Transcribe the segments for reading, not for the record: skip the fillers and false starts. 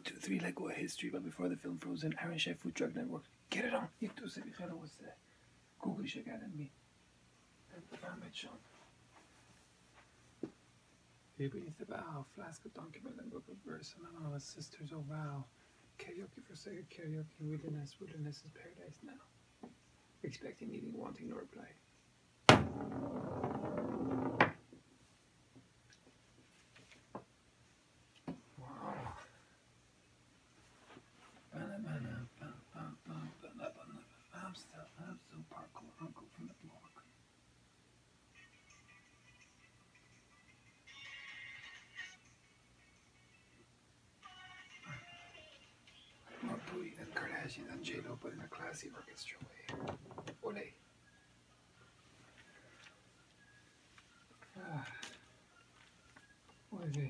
2, 3, let go of history, but before the film Frozen, Iron Chef Food Truck Network. Get it on. Jak to sobie was Google Academy. Farmage Sean. Beneath the bow, flask of donkey bread and book of verse, and my mama's sisters, oh wow. Karaoke for sake, karaoke, wilderness is paradise now. Expecting, needing, wanting, no reply. Wow. I'm still parkour uncle from the block. More booty than Kardashian and J-Lo, but in a classy orchestra way. Ole. Ole.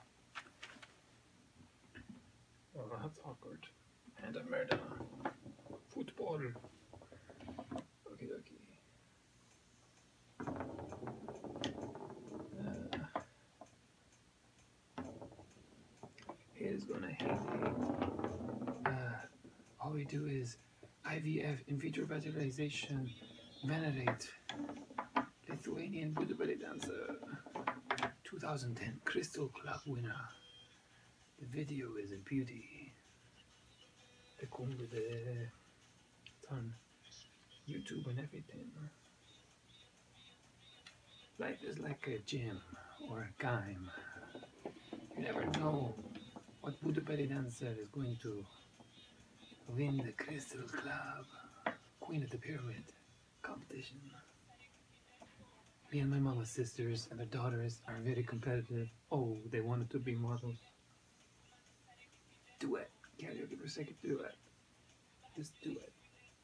Oh, that's awkward. And a murder. Football. Okie dokie. Here's gonna hate. All we do is IVF, in vitro fertilization, venerate Lithuanian Buddha belly dancer, 2010 Crystal Club winner. The video is a beauty. The combo, it's on YouTube and everything. Life is like a gym or a game. You never know what Buddha belly dancer is going to win the Crystal Club Queen of the Pyramid competition. Me and my mama's sisters and their daughters are very competitive. Oh, they wanted to be models. Do it. Karaoke for a second, do it. Just do it.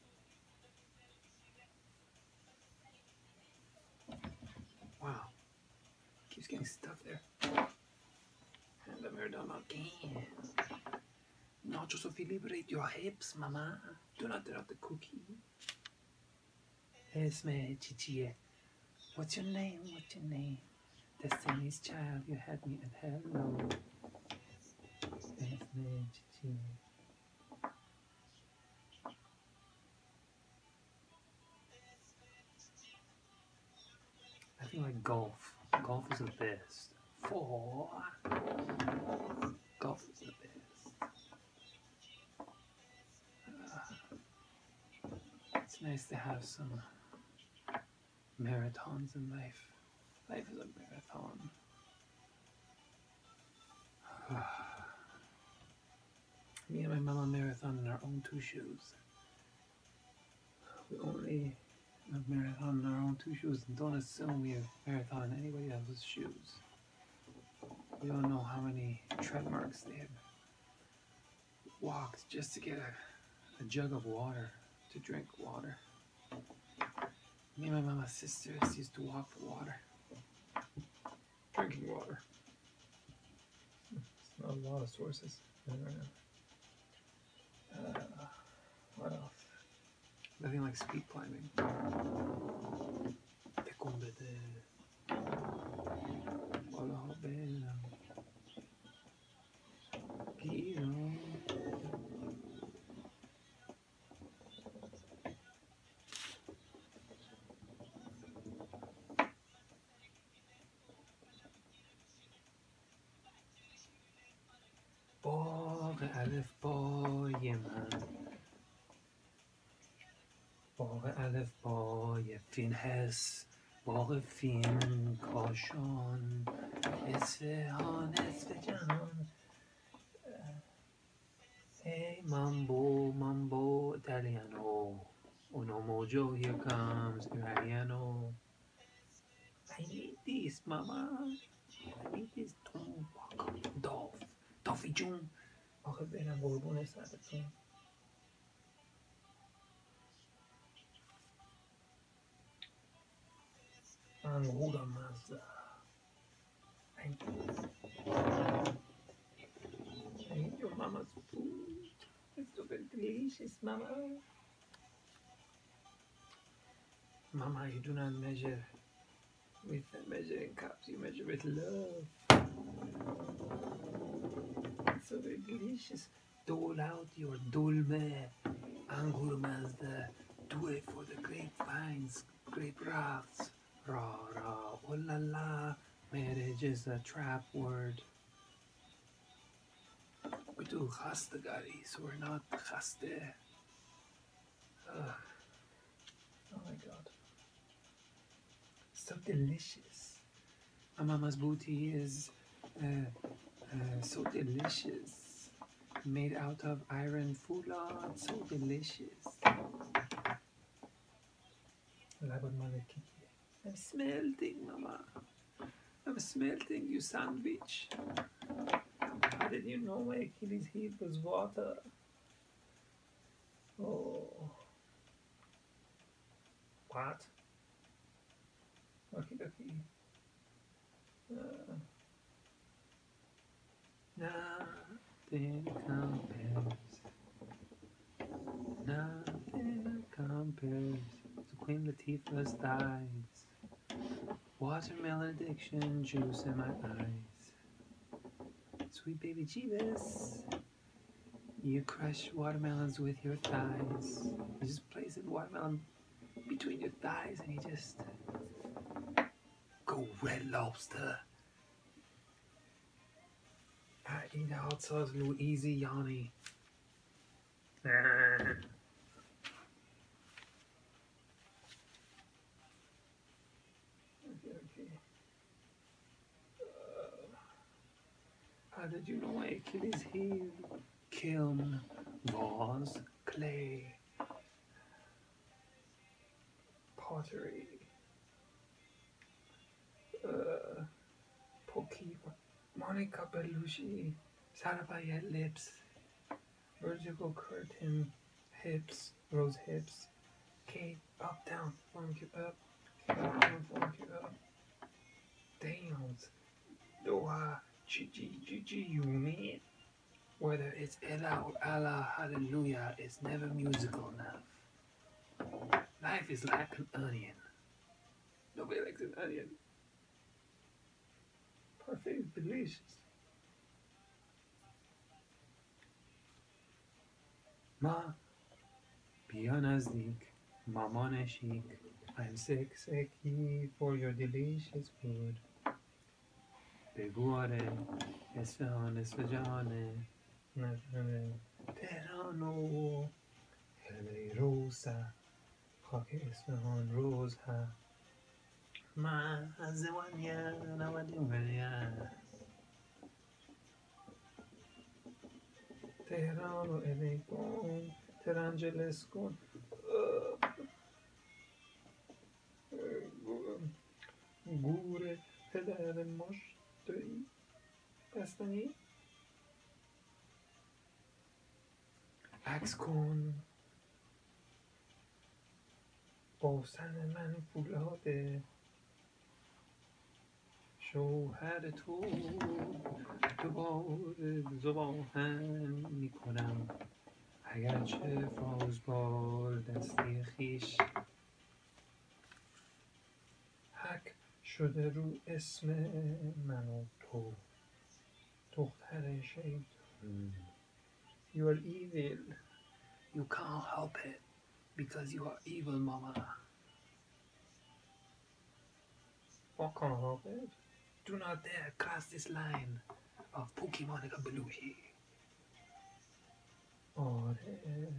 Wow. Keeps getting stuck there. And the Maradona again. Not just to liberate your hips, mama. Do not drop the cookie. Esme Chichie. What's your name? What's your name? Destiny's Child, you had me at hello. Esme Chichie. I think like golf. Golf is the best. Golf is the best. It's nice to have some marathons in life. Life is a marathon. Me and my mama marathon in our own 2 shoes. We only have marathon in our own 2 shoes, and don't assume we have marathon in anybody else's shoes. We don't know how many tread marks they have walked just to get a jug of water, to drink water. Me and my mama's sisters used to walk for water. Drinking water. It's not a lot of sources. What else? Nothing like speed climbing. Te convete. Hola, bella. Kino. Bare Alef Boye man. Bare Alef Boye Fin Hess. Bare Fin Koshon. Esvehan Esvejan. Hey Mambo Mambo Italiano. Uno mojo, here comes Iraniano. I need this, mama. I need this. Toffee June. آخه برم قربون سرتون. انگور مزه. I need your mama's food. It's so very delicious, mama. Mama, you do not measure with measuring cups. You measure with love. It's so very delicious. delicious. Dole out your dulme, angur mazda. Do it for the grapevines, grape wraths. Ra ra, oh la la. Marriage is a trap word. We do chastagari, so we're not chaste. Oh my god. So delicious. My mama's booty is so delicious. Made out of iron foulard, so delicious. I'm smelting, mama. I'm smelting, you sandwich. How did you know my Achilles heel was water? Oh. What? Okay, okay. Nothing compares. Nothing compares to Queen Latifah's thighs. Watermelon addiction, juice in my eyes. Sweet baby Jeebus. You crush watermelons with your thighs. You just place a watermelon between your thighs and you just go Red Lobster. I eat hot sauce, Louise Yanni. Okay, okay. How did you know my Achilles heel? Kiln, vase, clay, pottery, Pokeemon, Monica Bellucci, Sarabayet lips, vertical curtain, hips, rose hips, Kate, up, down, funk you up, up, down, funk you up, downs, Doha, Gigi, you mean? Whether it's Ella or Allah, hallelujah, it's never musical enough. Life is like an onion. Nobody likes an onion. Perfect, delicious. Ma, bia nazdik, maman chic. I'm sick, sicky for your delicious food. بگواره اصفهان اصفجانه نشانه تهران و هلی روسا خاک اصفهان روز ها من از زمانیه نودیمونیه تهران و الی کن ترانجلس کن گور پدر مشتری بستنی عکس کن باسن من فولاده شوهر تو دوباره زباهن میکنم اگرچه فازبار دستی خیش حک شده رو اسم من و تو دختر شیطان. You are evil. You can't help it because you are evil, mama. What can't help it? Do not dare cross this line of Pokemonica Belushi. آره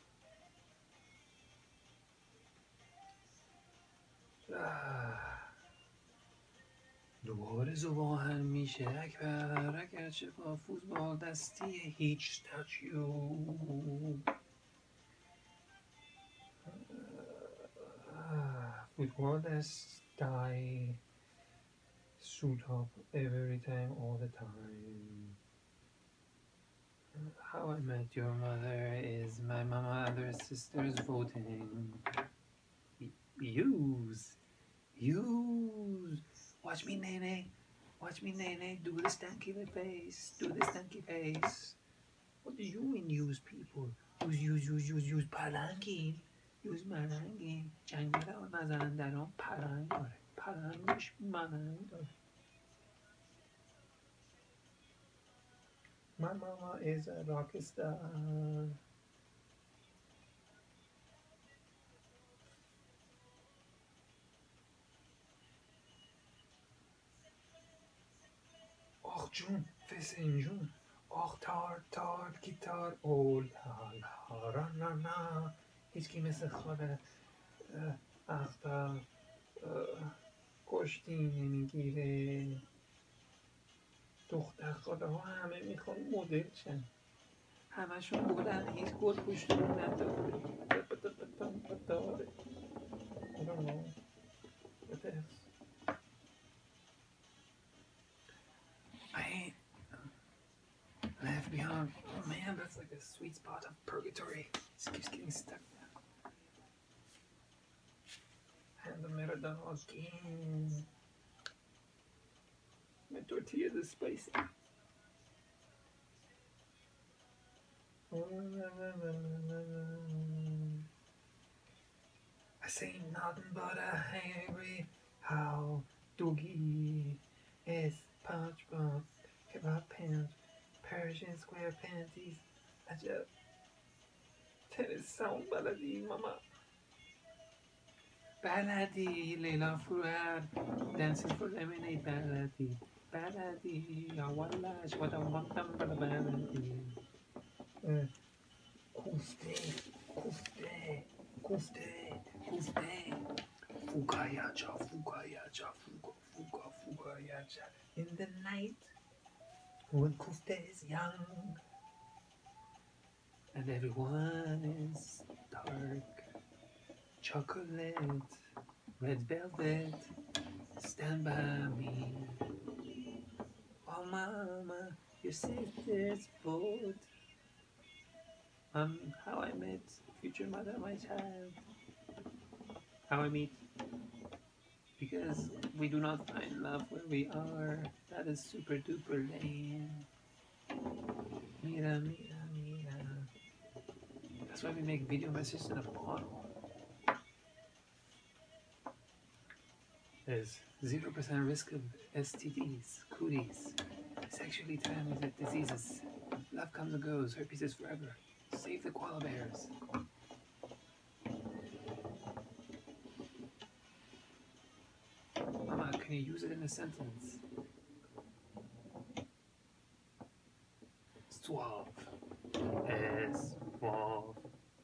دوباره زباهن میشه اکبر اگرچه با فوتبال دستی هیچ ستاچیو football دستی suit up every time all the time. How I Met Your Mother is my mama and her sisters voting. Use. Watch me, Nene. Watch me, Nene. Do the stanky face. Do the stanky face. What do you mean, use people? Use پلنگین. Use ملنگین. جنگل و مزندران پلنگ داره. پلنگش ملنگ داره. My mama is a rock star. آخ جون فسین جون آخ تار گیتار اول لا را نا نا هیچکی مثل خاله اختر کشتی نمیگیره دختر خاله ها همه میخوان مدل شن همشون بودن هیچ گل پشتون نداره داره I don't know what else I ain't left behind. Oh man, that's like a sweet spot of purgatory. Just keeps getting stuck now. And the middle again. My tortillas is spicy. I say nothing but a hangry how doogie is punch bump, kebab pants, Persian square panties. I just tennis sound baladi mama. Baladi, Leila Fuad, dancing for lemonade baladi. Baladi, Awallash, what I want them for the baladi. Kufte, kufte, kufte, kufte. Fugayacha, fugayacha, fugayacha. In the night, when kufte is young, and everyone is dark, chocolate, red velvet, stand by me. Oh mama, your sister's boat. How I met future mother, my child. How I meet, because we do not find love where we are. That is super duper lame. Mira, mira, mira. That's why we make video messages in a bottle. There's 0% risk of STDs, cooties, sexually transmitted diseases. Love comes and goes, herpes is forever. Save the koala bears. Mama, can you use it in a sentence? Suave. Es suave.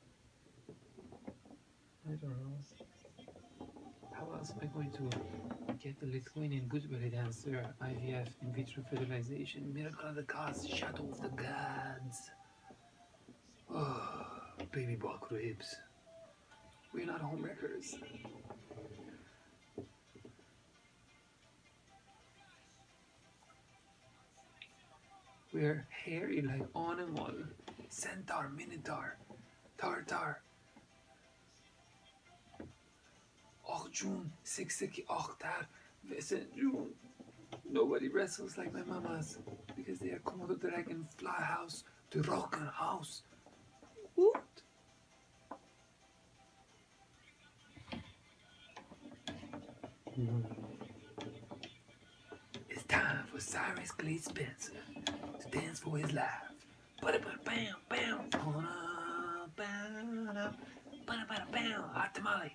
I don't know. How else am I going to get the Lithuanian gooseberry dancer, IVF, in vitro fertilization, miracle of the gods, shadow of the gods? Oh, baby bulk ribs. We're not homewreckers. We're hairy like animal. Centaur, Minotaur, Tartar. Och June, Siksiki, Ochtar, Vincent June. Nobody wrestles like my mamas because they are Komodo Dragon, Fly House, the Rockin' House. What? It's time for Cyrus Glee Spencer to dance for his life. Bam, bam, bam, hot tamale.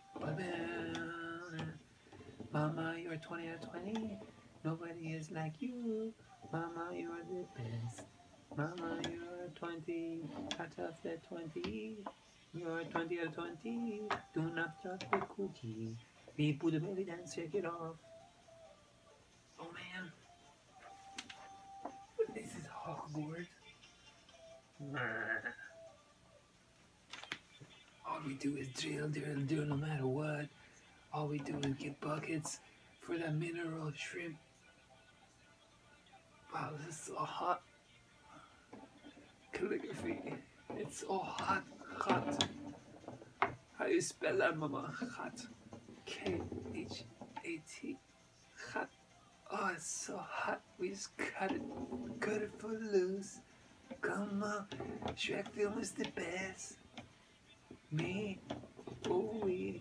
Mama, you're 20 out of 20. Nobody is like you. Mama, you're the best. Mama, you're 20 out of the 20. You're 20 out of 20. Do not drop the cookie. We put the belly down, shake it off. Oh man. This is Hogwarts. All we do is drill, no matter what. All we do is get buckets for that mineral shrimp. Wow, this is so hot. Calligraphy. It's all hot. How do you spell that, mama? Hot. K-H-A-T. Hot. Oh, it's so hot. We just cut it for loose. Come on, Shrek film is the best. Me, oh we.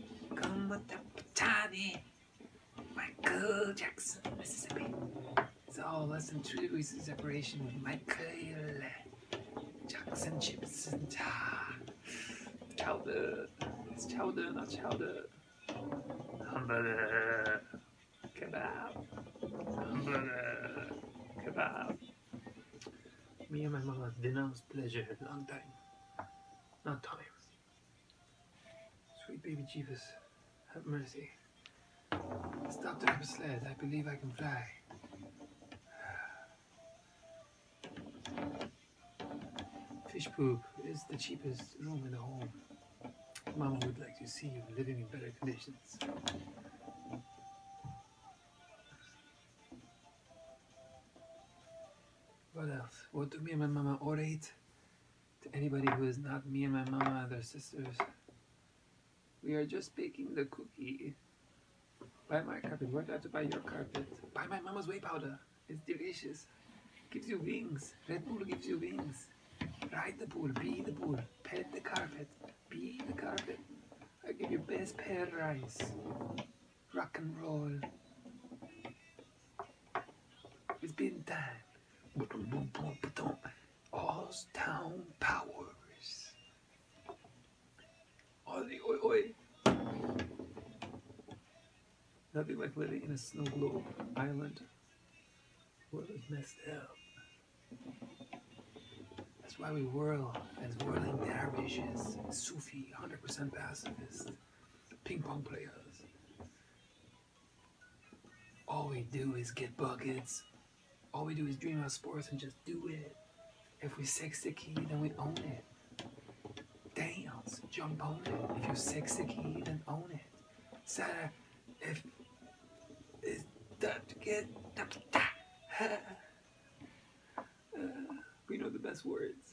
Come on, the tiny. Michael Jackson, Mississippi. It's all less than 3 degrees of separation with Michael Jackson chips and chowder. It's chowder, not chowder. Hamburger, kebab, hamburger, kebab. Me and my mama denounced pleasure a long time, not time. Sweet baby Jesus, have mercy. Stop the rubber sled, I believe I can fly. Fish poop is the cheapest room in the home. Mama would like to see you living in better conditions. What else? What do me and my mama orate to anybody who is not me and my mama and their sisters? We are just baking the cookie. Buy my carpet. Work out to buy your carpet. Buy my mama's whey powder. It's delicious. Gives you wings. Red Bull gives you wings. Ride the pool. Be the pool. Pet the carpet. Be the carpet. I give you best pear rice. Rock and roll. It's been time. All town powers. All the oi oi. Nothing like living in a snow globe island. World is messed up. That's why we whirl as whirling dervishes, Sufi, 100% pacifist, ping pong players. All we do is get buckets. All we do is dream about sports and just do it. If we sex the key, then we own it. Dance, jump on it. If you sex the key, then own it. Sarah, if it's time to get we know the best words.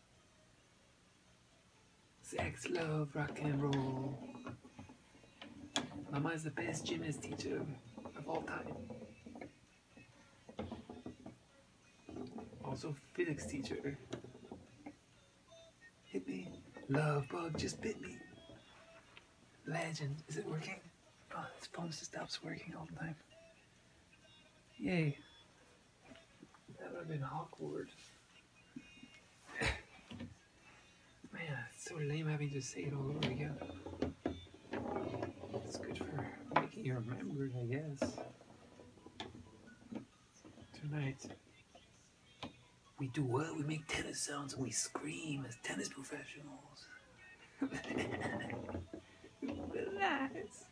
Sex, love, rock and roll. Mama is the best gymnast teacher of all time. Also physics teacher. Hit me. Love bug just bit me. Legend. Is it working? Oh, this phone just stops working all the time. Yay. That would have been awkward. Man, it's so lame having to say it all over again. It's good for making you remember, I guess. Tonight, we do what? We make tennis sounds and we scream as tennis professionals. Relax.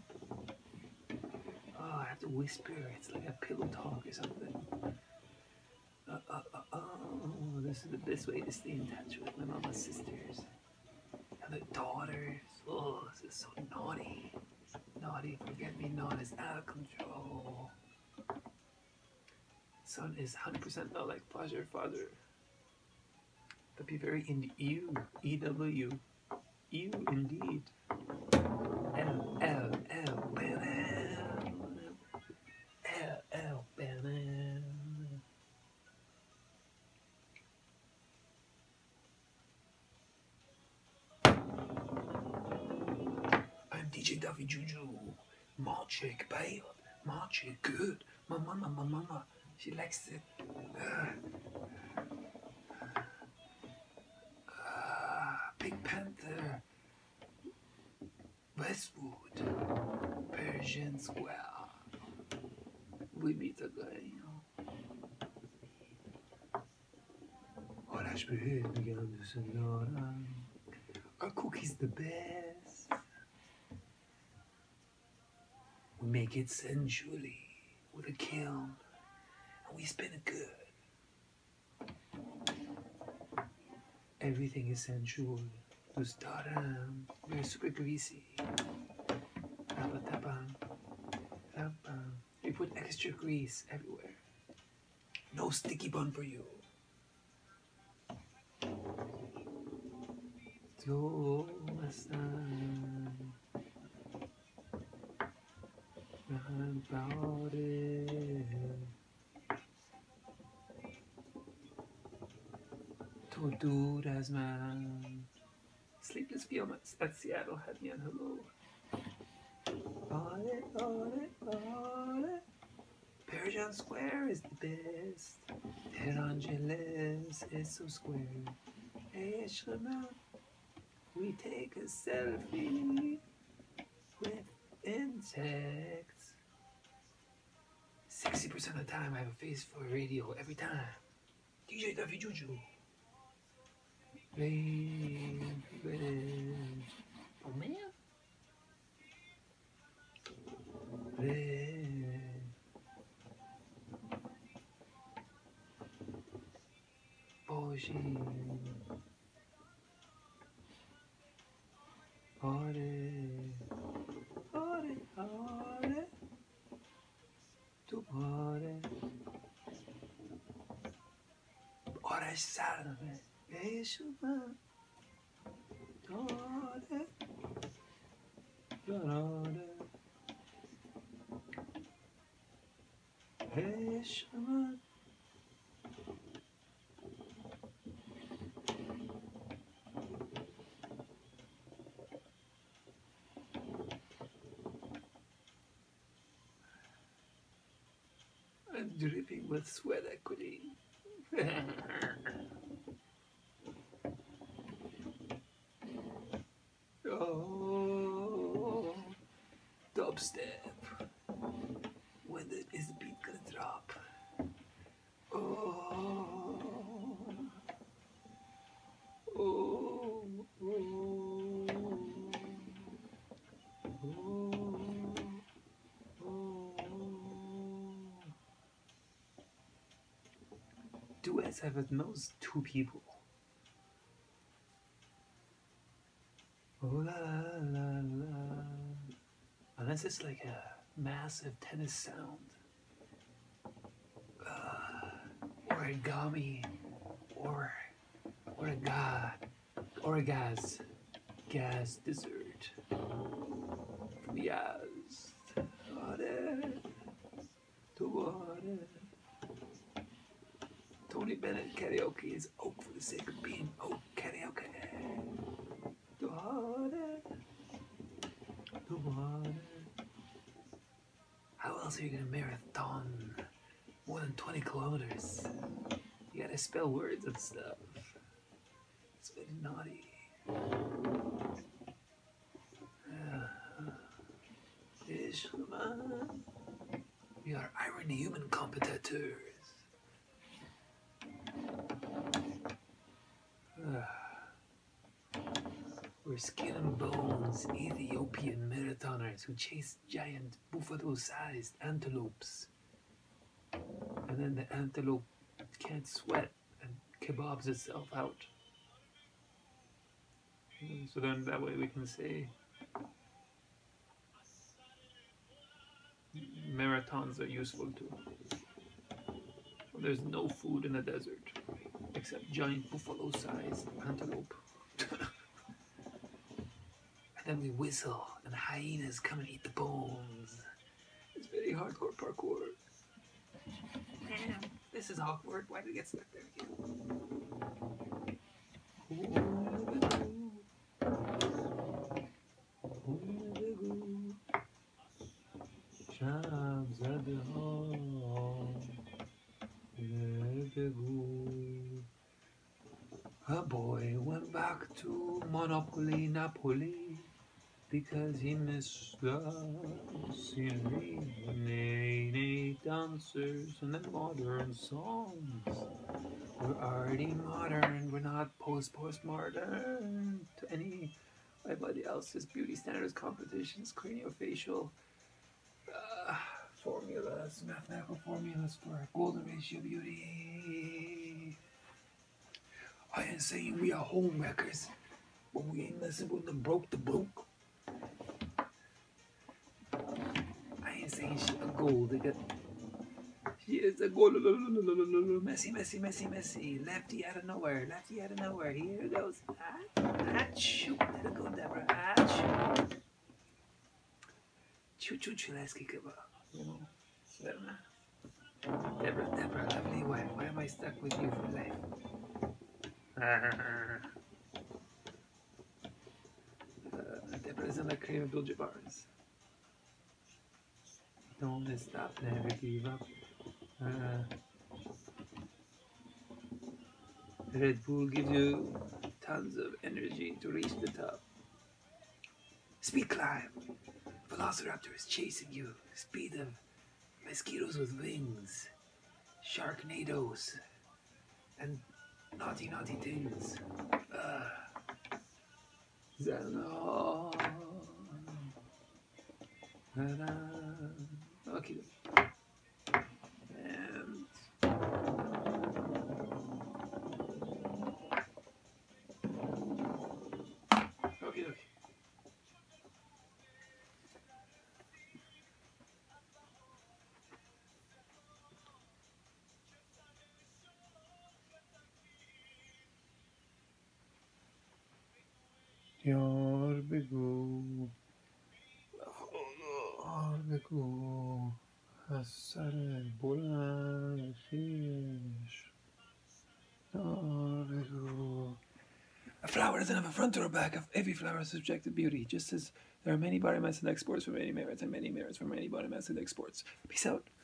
Oh, I have to whisper. It's like a pillow talk or something. Oh, this is the best way to stay in touch with my mama's sisters and their daughters. Oh, this is so naughty. Naughty, forget me not is out of control. Son is 100% not like father. But be very into you. EW. You indeed. L, bam, L, bam. I'm DJ Duffy Juju. My chick, babe. My chick, good. My mama. She likes it. Big Panther. Westwood. Persian Square. We meet again. Hola, Senora. Our cookie's the best. We make it sensually with a kiln, and we spin it good. Everything is sensual. Ustaram, we're super greasy. Tapam. We put extra grease everywhere. No sticky bun for you. About it. Torturas, man. Sleepless Film at Seattle had me on hello. Persian Square is the best. Los Angeles is so square. Hey, Shema, we take a selfie with insects. 60% of the time, I have a face for radio every time. DJ Duffy Juju. Baby. Oh man. Baby. Boshi. Ore. Ore. Ore. Tu ore. Ore sarve. Beşuma. Ore. Ore. Beşuma. I'm dripping with sweat equity. Oh, dubstep. When is the beat gonna drop? Oh, oh, oh, oh, oh. Duets have at most 2 people. Oh la la la. Unless it's like a massive tennis sound. Origami. Or a gas dessert. From Yaz. Water. To water. Tony Bennett karaoke is oak for the sake of being oak karaoke. To water. To water. How else are you gonna marathon more than 20 kilometers? You gotta spell words and stuff. It's very naughty. We are irony human competitors. We're skin and bones Ethiopian marathoners who chase giant buffalo-sized antelopes. And then the antelope can't sweat and kebabs itself out. So then that way we can say marathons are useful too. There's no food in the desert except giant buffalo-sized antelope. And then we whistle and hyenas come and eat the bones. It's very hardcore parkour. Man, this is awkward. Why did it get stuck there again? A boy went back to Monopoly Napoli because he missed the scenery, nay dancers, and then modern songs. We're already modern, we're not postmodern to anybody else's beauty standards competitions, craniofacial formulas, mathematical formulas for golden ratio beauty. I ain't saying we are home wreckers, but we ain't messing with the broke. I ain't saying she a gold digger. She is a gold. Messy. Lefty out of nowhere. Here it goes. Shoot. Let it go, Deborah. Choo, let's kick it up. Deborah, lovely wife. Why am I stuck with you for life? Deborah's in the cream of Abdul-Jabbar's. Don't stop, never give up. Red Bull gives you tons of energy to reach the top. Speed climb. Velociraptor is chasing you. Speed of mosquitoes with wings. Sharknadoes. And naughty, naughty things. Zeno. Okay. And okay. یار بگو بگو از سر بلند خویش یار بگو. A flower doesn't have a front or a back. Of every flower has subjective beauty, just as there are many biomass and exports from many merits and many merits from many biomass and exports. Peace out.